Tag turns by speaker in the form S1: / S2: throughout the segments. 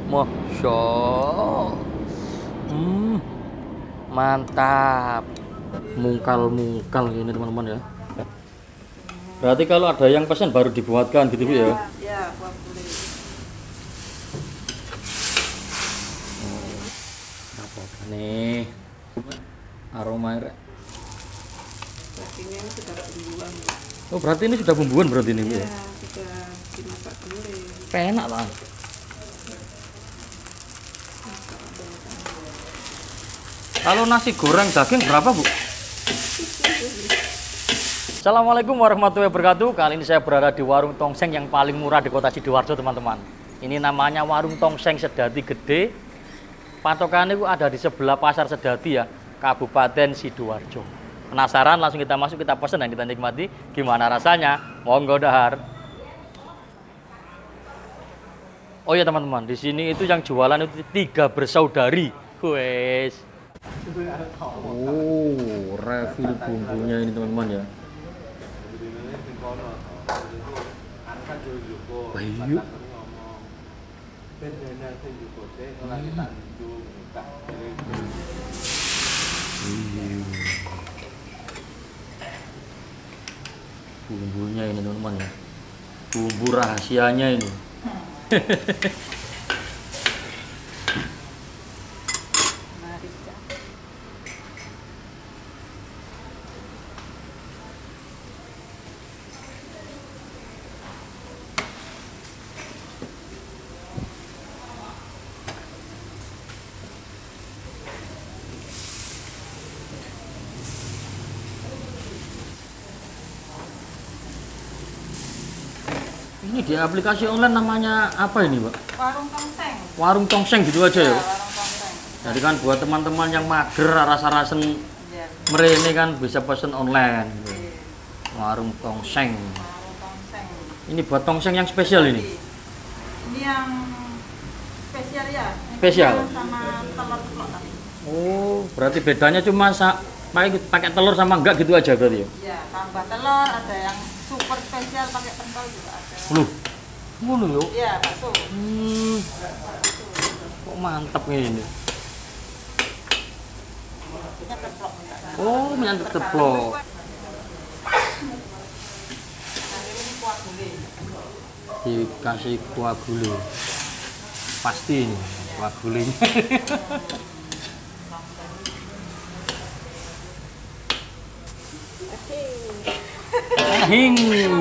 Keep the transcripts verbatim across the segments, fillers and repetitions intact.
S1: Masya hmm, mantap. Mungkal-mungkal ini teman-teman ya. Berarti kalau ada yang pesan baru dibuatkan gitu Bu ya?
S2: Ya, kuah gulai.
S1: Oh, apa nih? Aroma air.
S2: Dagingnya ini sudah bumbuan.
S1: Oh, berarti ini sudah bumbuan berarti ini Bu
S2: Ya,
S1: ya?
S2: sudah dimasak gulai.
S1: Enak lah. Kalau nasi goreng daging berapa Bu? Assalamualaikum warahmatullahi wabarakatuh. Kali ini saya berada di warung tongseng yang paling murah di kota Sidoarjo teman-teman. Ini namanya warung tongseng Sedati Gede. Patokannya itu ada di sebelah pasar Sedati ya, Kabupaten Sidoarjo. Penasaran? Langsung kita masuk, kita pesan dan kita nikmati. Gimana rasanya? Monggo dahar. Oh ya teman-teman, di sini itu yang jualan itu tiga bersaudari. Wes. Oh, refill bumbunya ini teman-teman ya. Bayu. Bumbunya ini teman-teman ya. Bumbu rahasianya ini. Ini di aplikasi online namanya apa ini, Pak?
S2: Warung tongseng.
S1: Warung tongseng gitu aja ya?
S2: Ya, warung tongseng.
S1: Jadi kan buat teman-teman yang mager rasa-rasen
S2: Ya.
S1: merene kan bisa pesen online. Gitu.
S2: Iya.
S1: Warung tongseng.
S2: Warung tongseng.
S1: Ini buat tongseng yang spesial ini.
S2: Ini yang spesial ya. Ini
S1: Spesial?
S2: sama telur ceplok tadi.
S1: Oh, berarti bedanya cuma sa pakai pakai telur sama enggak gitu aja berarti ya?
S2: Ya, tambah telur, ada yang super spesial pakai pentol juga ada.
S1: Loh. Ngono yo.
S2: Iya, bakso.
S1: Hmm. Kok mantap ini.
S2: Ini ceplok enggak.
S1: Oh, menyantap teplok.
S2: Nah, ini kuah gulai.
S1: Dikasih kuah gulai. Pasti ini kuah gulainya. Hing.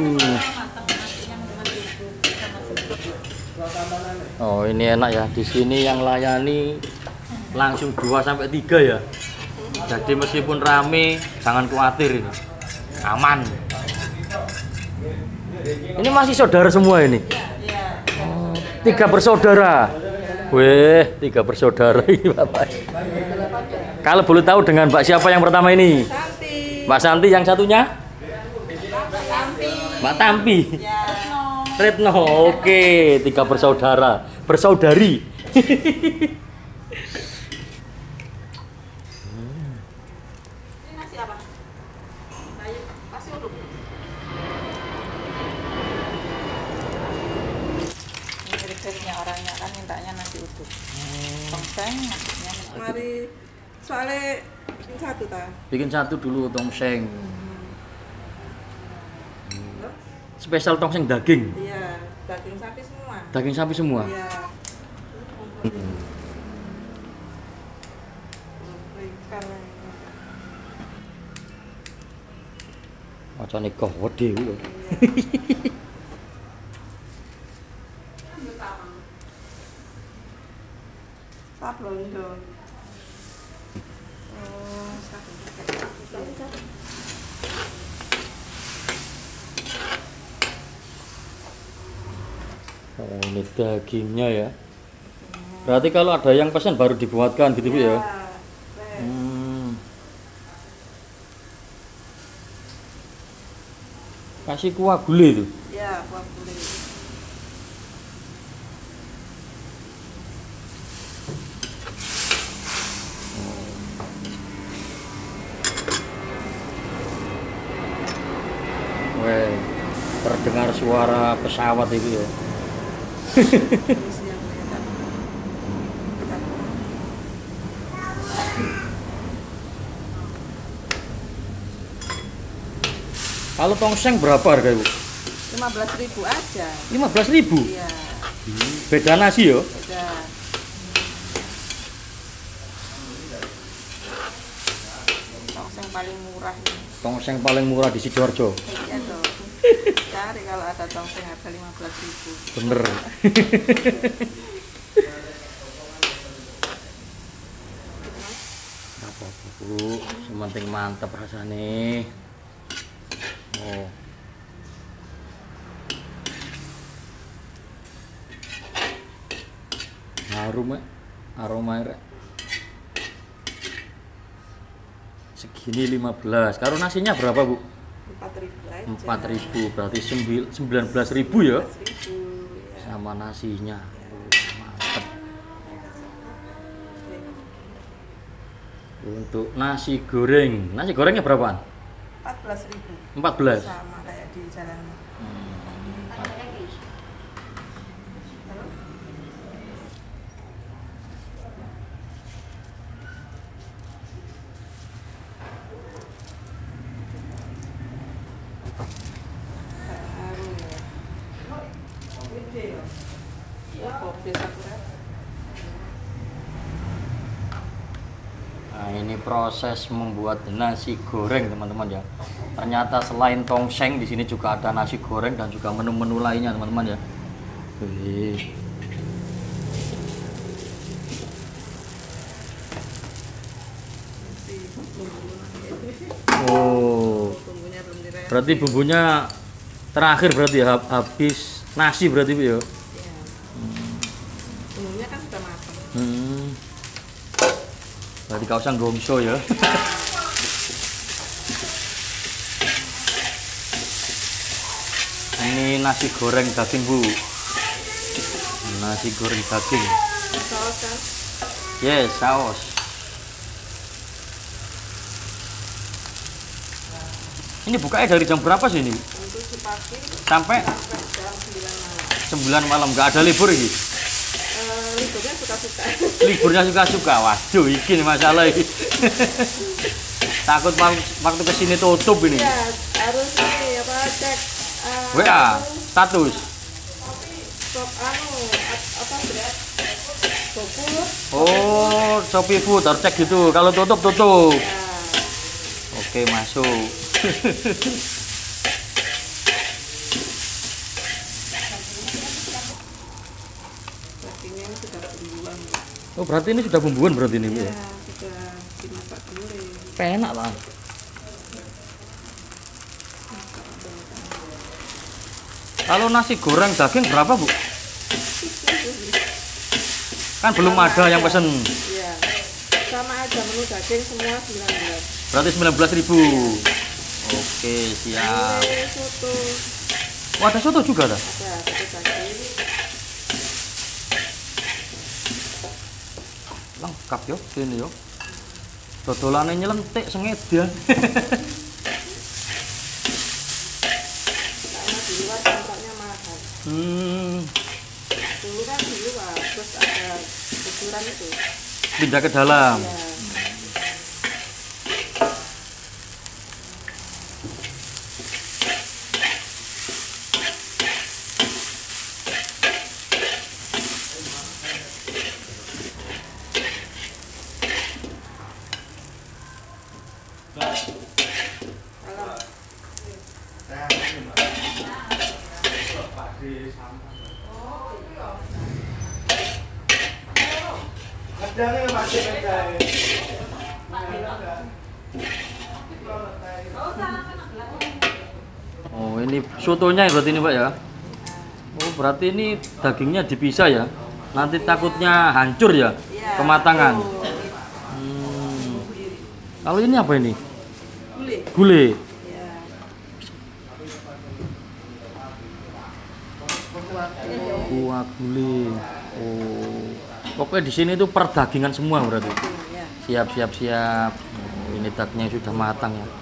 S1: Oh, ini enak ya. Di sini yang layani langsung dua sampai tiga ya. Jadi meskipun rame, jangan khawatir ini. Aman. Ini masih saudara semua ini.
S2: Iya.
S1: Oh, tiga bersaudara. Weh, tiga bersaudara ini Bapak. Kalau boleh tahu dengan Mbak siapa yang pertama ini?
S2: Santi.
S1: Mbak Santi, yang satunya?
S2: Santi.
S1: Mbak Tampi.
S2: Ya.
S1: Retno, oke, tiga bersaudara, bersaudari.
S2: Ini nasi apa? Kayu, nasi uduk. Ini requestnya orangnya kan mintanya nasi uduk. Tongseng, nasinya. Mari, soalnya bikin satu ta.
S1: Bikin satu dulu tongseng. Spesial tongseng daging.
S2: Iya, daging sapi semua.
S1: Daging sapi semua.
S2: Iya.
S1: Hmm. Macane gede lho.
S2: Sablon dong. Oh, sablon.
S1: Oh, ini dagingnya ya. Berarti kalau ada yang pesan baru dibuatkan gitu Bu ya? Hmm. Kasih kuah gulai itu.
S2: Ya, kuah gulai.
S1: Weh, terdengar suara pesawat itu ya. Kalau tongseng berapa harga Ibu?
S2: lima belas ribu aja.
S1: lima belas ribu?
S2: Iya.
S1: Beda nasi yo?
S2: Beda. Tongseng paling murah ini.
S1: Tongseng paling murah di Sidoarjo.
S2: Iya dong. Cari kalau ada tongseng harga lima belas ribu.
S1: Bener. Apa-apa Bu, sementing mantep rasanya. Oh. Harum ya, aroma ya. Segini lima belas. Kalau nasinya berapa Bu?
S2: empat ribu aja.
S1: empat ribu, berarti sembilan belas ribu ya?
S2: empat belas ribu, ya.
S1: Sama nasinya. Oh, mantep. Untuk nasi goreng, nasi gorengnya berapaan?
S2: empat belas ribu.
S1: empat belas.
S2: Sama kayak di jalan.
S1: Nah, ini proses membuat nasi goreng teman-teman ya. Ternyata selain tongseng di sini juga ada nasi goreng dan juga menu-menu lainnya teman-teman ya. Wih. Oh,
S2: Bumbunya belum direndam.
S1: berarti bumbunya terakhir berarti ya, habis nasi berarti Bu ya.
S2: Ya. Bumbunya kan sudah matang.
S1: Hmm. Berarti kau usah gongso ya. Ini nasi goreng daging Bu. Nasi goreng daging.
S2: Saus kan?
S1: Yes, saus. Ini bukanya dari jam berapa sih ini?
S2: Untuk si pagi
S1: Sampai
S2: sampai jam sembilan malam.
S1: sembilan malam. Nggak ada libur ini?
S2: Eh, liburnya suka-suka.
S1: Liburnya suka-suka. Waduh, ini nih masalah ini. Takut wak- waktu kesini tutup ini.
S2: Ya, harus ini apa cek eh,
S1: W A, status.
S2: stop anu ap- apa berat bobur.
S1: Oh, Shopee Food harus cek gitu. Kalau tutup, tutup.
S2: Ya,
S1: Oke, masuk.
S2: dagingnya ini sudah bumbuan.
S1: Oh, berarti ini sudah bumbuan berarti ini, Bu.
S2: Ya, sudah dimasak dulu.
S1: Enak lah. Kalau nasi goreng daging berapa, Bu? Kan belum ada yang pesen.
S2: Iya. Sama aja menu daging semua sembilan belas.
S1: Berarti sembilan belas ribu. Oke, siap.
S2: Ini soto.
S1: Oh, ada soto juga dah.
S2: Ada soto daging.
S1: Lengkap yo, ini yo. Dodolane nyelentik sengedan.
S2: Karena di luar kontraknya mahal.
S1: Hmm,
S2: Dulu kan di luar, terus ada ukuran itu.
S1: pindah ke dalam.
S2: Ya. Kalau
S1: Oh, ini sotonya ya berarti ini, Pak ya. Oh, berarti ini dagingnya dipisah ya. Nanti takutnya hancur ya,
S2: ya,
S1: kematangan.
S2: tuh,
S1: Hmm. Kalau ini apa ini?
S2: gulai.
S1: Gulai.
S2: Ya. Kuah gulai.
S1: Kuah gulai. Oh. Pokoknya di sini itu perdagingan semua berarti.
S2: Ya.
S1: Siap, siap, siap. Oh, ini dagingnya sudah matang ya.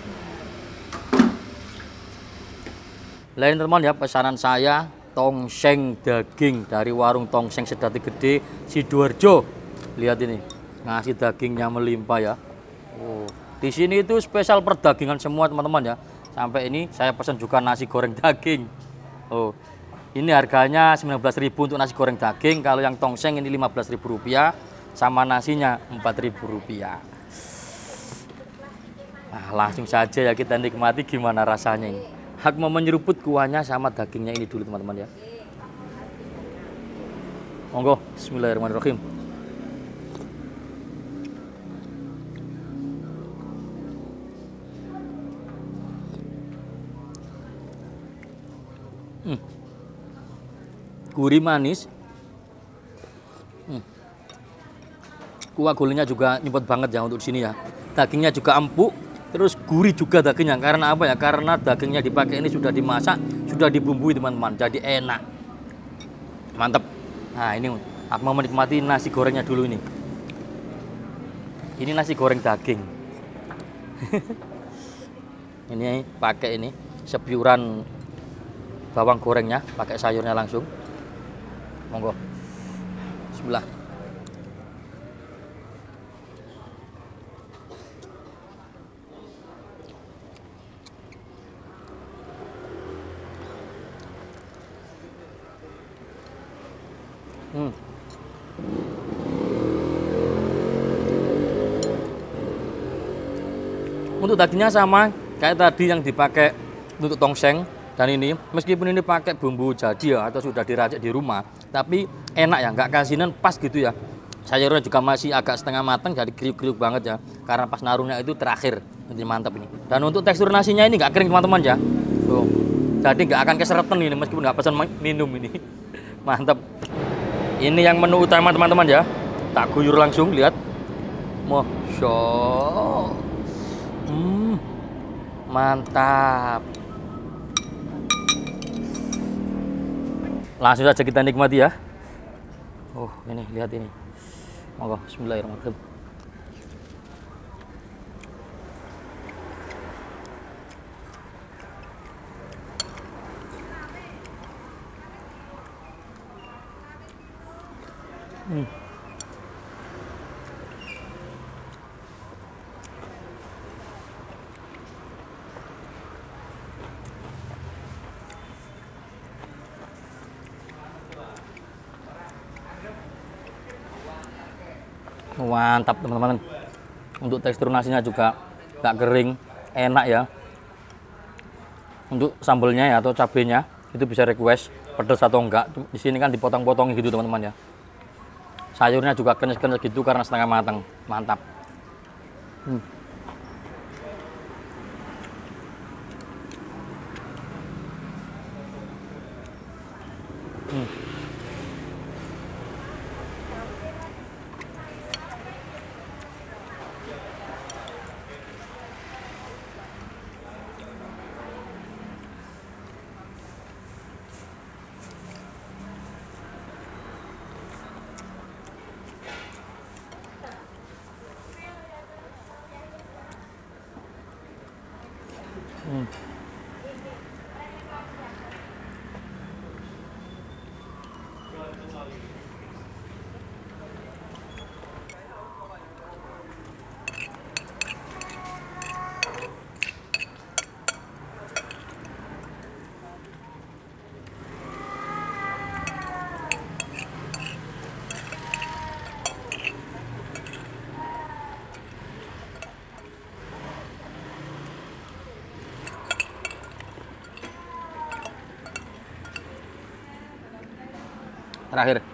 S1: Lain teman ya, pesanan saya tongseng daging dari warung Tongseng Sedati Gede Sidoarjo. Lihat ini, ngasih dagingnya melimpah ya. Oh, di sini itu spesial perdagingan semua teman-teman ya. Sampai ini saya pesan juga nasi goreng daging. Oh, ini harganya sembilan belas ribu untuk nasi goreng daging. Kalau yang tongseng ini lima belas ribu rupiah, sama nasinya empat ribu rupiah. Nah, langsung saja ya kita nikmati gimana rasanya ini. Hak mau menyeruput kuahnya sama dagingnya ini dulu teman-teman ya. Monggo, bismillahirrahmanirrahim. Hmm. Gurih manis. Hmm. Kuah gulainya juga nyempet banget ya untuk di sini ya. Dagingnya juga empuk, terus gurih juga dagingnya. Karena apa ya? Karena dagingnya dipakai ini sudah dimasak, sudah dibumbui teman-teman. Jadi enak. Mantap. Nah, ini aku mau menikmati nasi gorengnya dulu ini. Ini nasi goreng daging. Ini pakai ini sepiuran bawang gorengnya, pakai sayurnya langsung. Monggo. Bismillah. Hmm. Untuk dagingnya sama kayak tadi yang dipakai untuk tongseng. Dan ini meskipun ini pakai bumbu jadi ya atau sudah diracik di rumah, tapi enak ya, nggak kasinan, pas gitu ya. Sayurnya juga masih agak setengah matang, jadi kriuk-kriuk banget ya. Karena pas naruhnya itu terakhir, jadi mantap ini. Dan untuk tekstur nasinya ini nggak kering teman-teman ya. Tuh. Jadi nggak akan keseretan ini meskipun nggak pesan minum ini. Mantap. Ini yang menu utama teman-teman ya. Tak guyur langsung, lihat. Masya Allah. Hmm, mantap. Langsung saja kita nikmati ya. Oh, ini lihat ini. Monggo, bismillahirrahmanirrahim. Hmm. Mantap teman-teman. Untuk tekstur nasinya juga nggak kering, enak ya. Untuk sambelnya ya atau cabenya itu bisa request pedas atau enggak. Di sini kan dipotong-potong gitu teman-teman ya. Sayurnya juga kenyal-kenyal gitu karena setengah matang. Mantap. Hmm. Hmm. Hmm. Terakhir.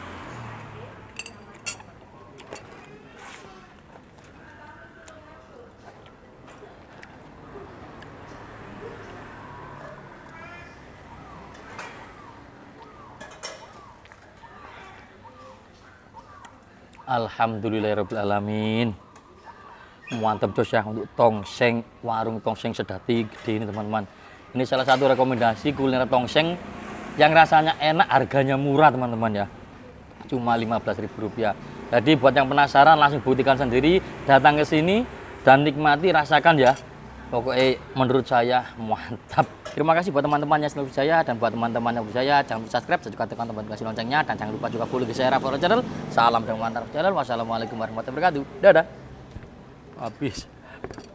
S1: Alhamdulillahirrahmanirrahim. Mantap jos ya untuk tongseng, warung tongseng Sedati gede ini teman-teman. Ini salah satu rekomendasi kuliner tongseng yang rasanya enak, harganya murah teman-teman ya. Cuma lima belas ribu rupiah. Jadi buat yang penasaran langsung buktikan sendiri, datang ke sini dan nikmati, rasakan ya. Pokoknya menurut saya mantap. Terima kasih buat teman-teman yang selalu saya dan buat teman-teman yang saya jangan lupa subscribe, juga tekan tombol notifikasi loncengnya dan jangan lupa juga follow di share Rafa channel. Salam dan mantap channel. Wassalamualaikum warahmatullahi wabarakatuh. Dadah. Habis.